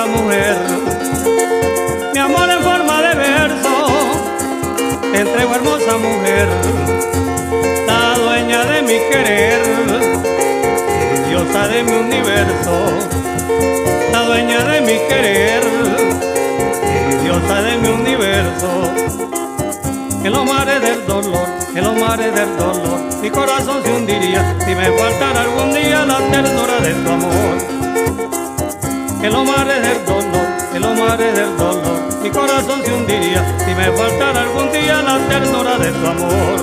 hermosa mujer, mi amor en forma de verso, te entrego hermosa mujer, la dueña de mi querer, diosa de mi universo, la dueña de mi querer, diosa de mi universo. En los mares del dolor, en los mares del dolor, mi corazón se hundiría si me faltara algún día la ternura de tu amor. En los mares del dolor, en los mares del dolor, mi corazón se hundiría si me faltara algún día la ternura de tu amor.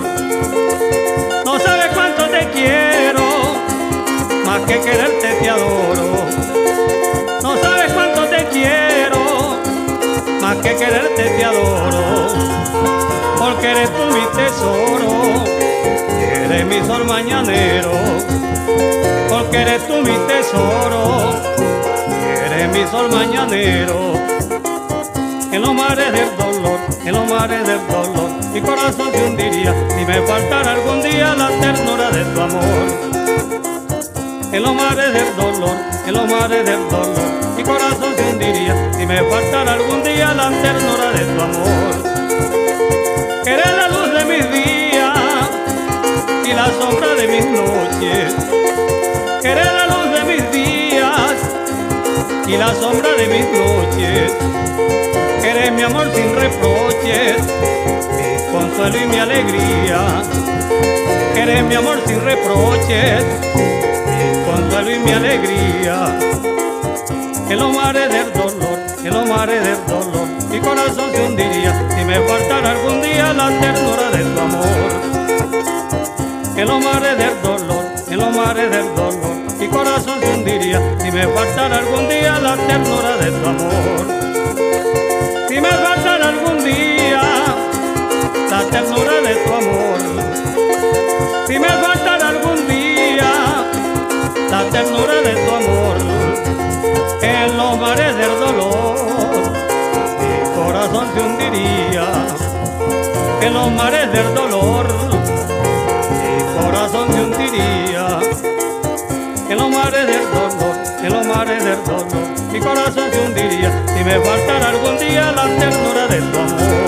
No sabes cuánto te quiero, más que quererte te adoro. No sabes cuánto te quiero, más que quererte te adoro. Porque eres tú mi tesoro, eres mi sol mañanero. Porque eres tú mi tesoro, eres mi sol mañanero. En los mares del dolor, en los mares del dolor, mi corazón se hundiría si me faltara algún día la ternura de tu amor. En los mares del dolor, en los mares del dolor, mi corazón se hundiría si me faltara algún día la ternura de tu amor. Eres la luz de mis días y la sombra de mis noches. Eres la luz de mis días y la sombra de mis noches. Eres mi amor sin reproches, mi consuelo y mi alegría. Eres mi amor sin reproches, mi consuelo y mi alegría. En los mares del dolor, en los mares del dolor, mi corazón se hundiría si me faltara algún día la ternura de tu amor. En los mares del dolor, en los mares del dolor, mi corazón se hundiría si me faltara algún día la ternura de tu amor. Si me faltara algún día la ternura de tu amor. Si me faltara algún día la ternura de tu amor. En los mares del dolor mi corazón se hundiría. En los mares del dolor mi corazón se hundiría. En los mares del dolor, en los mares del dolor, mi corazón se hundiría si me faltara algún día la ternura de tu amor.